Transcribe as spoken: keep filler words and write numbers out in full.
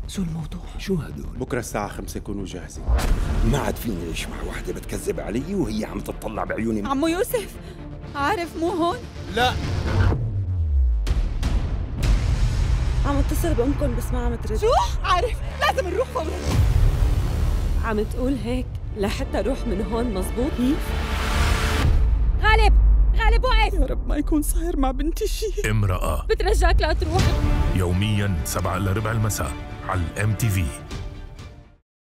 شو الموضوع؟ شو هدول؟ بكرة الساعة خمسة كونوا جاهزين. ما عاد فيني اعيش مع وحدة بتكذب علي وهي عم تطلع بعيوني. عمو يوسف، عارف مو هون؟ لا. عم اتصل بأمكم بس ما عم ترد. شو؟ عارف، لازم نروح فورا. عم تقول هيك لحتى روح من هون مزبوط؟ غالب، غالب وقف. يا رب ما يكون صاير مع بنتي شيء. امرأة بترجاك لا تروح. يومياً سبعة إلا ربع المساء على الام تي في.